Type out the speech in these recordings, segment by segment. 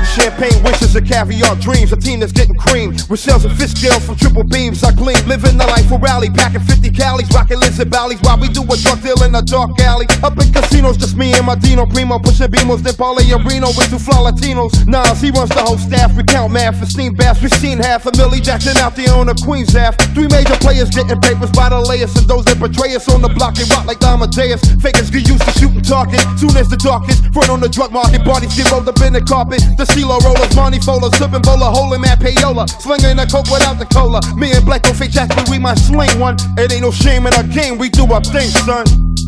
champagne wishes and caviar dreams. A team that's getting cream with shells and fish scales from triple beams. I gleam, living the life of rally, packing 50 Cali's, rocking lizard valleys while we do a drug deal in a dark alley. Up in casinos, just me and my Dino Primo, pushing Beamos, then Paulie and Reno with 2 fly Latinos. Nas, he runs the whole staff. We count math for steam baths. We've seen half a Millie Jackson out there on the Queen's half. 3 major players getting papers by the layers, and those that betray us on the block, they rock like Amadeus. Fakers get used to shooting targets. Soon as the darkest, front on the drug market, bodies get rolled up in the carpet. The CeeLo rollers, Monty Fola, sipping bowler, holding Matt Payola, slinging a coke without the cola. Me and Black don't fake jacks, but we might sling one. It ain't no shame in our game, we do our thing, son.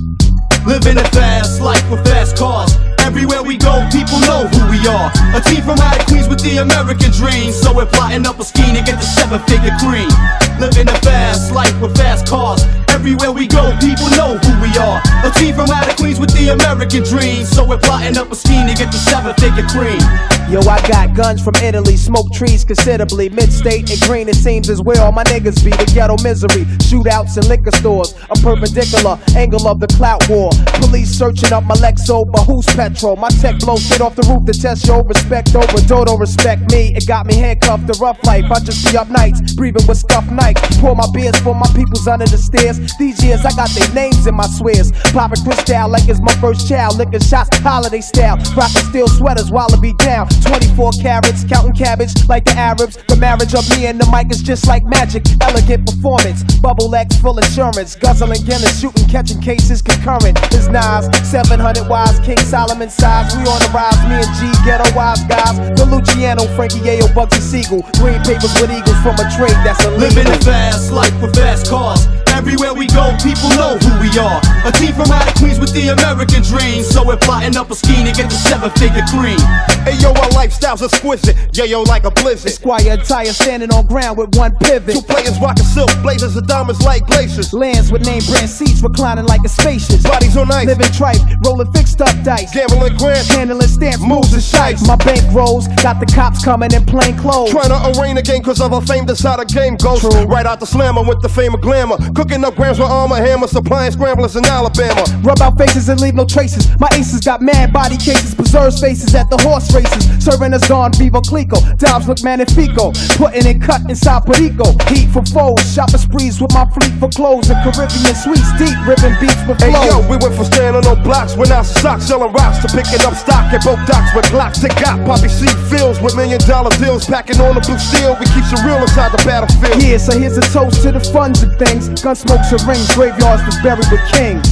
Living a fast life with fast cars. Everywhere we go, people know who we are. A team from out of Queens with the American dream. So we're plotting up a scheme to get the 7-figure cream. Living a fast life with fast cars. Everywhere we go, people know who we are. A team from out of Queens with the American dream. So we're plotting up a scheme to get the 7-figure cream. Yo, I got guns from Italy, smoke trees considerably. Mid-state and green, it seems, is where all my niggas be. The ghetto misery, shootouts in liquor stores. A perpendicular angle of the clout war. Police searching up my Lexo, but who's petrol? My tech blows shit off the roof to test your respect over Dodo respect me. It got me handcuffed to rough life. I just be up nights, breathing with scuffed nights. Pour my beers for my peoples under the stairs. These years I got their names in my swears. Popping crystal like it's my first child. Licking shots, holiday style. Rocking steel sweaters, wallaby down. 24 carats, counting cabbage like the Arabs. The marriage of me and the mic is just like magic. Elegant performance, bubble X full insurance. Guzzling Guinness, shooting, catching cases concurrent. It's Nas, 700 wise, King Solomon size. We on the rise, me and G, ghetto wise guys. The Luciano, Frankie Yayo, Bugsy Siegel. Green papers with eagles from a trade that's illegal. Living a fast life with fast cars. Everywhere we go, people know who we are. A team from out of Queens with the American dream. So we're plotting up a scheme to get the 7-figure cream. Hey yo, our lifestyle's exquisite. Yeah, yo, like a blizzard. Esquire attire standing on ground with one pivot. 2 players rocking silk blazers and diamonds like glaciers. Lands with name brand seats reclining like a spacious. Bodies on ice, living tripe, rolling fixed up dice. gambling grants, Handling stamps, moves and shites. My bank rolls, got the cops coming in plain clothes. Trying to arraign the game cause of our fame, that's how the game goes. True. Right out the slammer with the fame of glamour. Cooking up grams with armor, hammer, supplying scramblers in Alabama. Rub out faces and leave no traces. My aces got mad body cases, preserves faces at the horse races. Serving us on Vivo Clico, Dobbs look magnifico. Putting it cut inside Perico. Heat for foes, shopping sprees with my fleet for clothes and Caribbean sweets, deep ribbon beats with flow. Hey yo, we went from standing on blocks with ounces of socks, selling rocks, to picking up stock at both docks with Glocks. They got Poppy seed fields with $1 million deals, packing on the blue steel. We keep some real inside the battlefield. Yeah, so here's a toast to the funds of things. Gun smokes and rings, graveyards was buried with kings.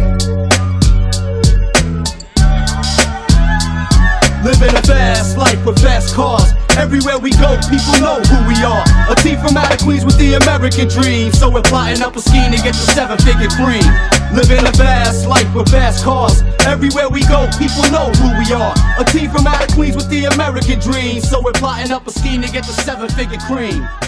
Living a fast life with fast cars. Everywhere we go, people know who we are. A team from out of Queens with the American dream. So we're plotting up a scheme to get the 7-figure cream. Living a fast life with fast cars. Everywhere we go, people know who we are. A team from out of Queens with the American dream. So we're plotting up a scheme to get the 7-figure cream.